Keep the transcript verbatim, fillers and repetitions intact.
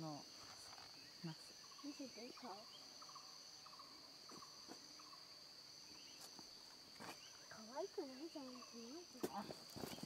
のナス。 見せて顔。可愛くないじゃんって言うじゃん。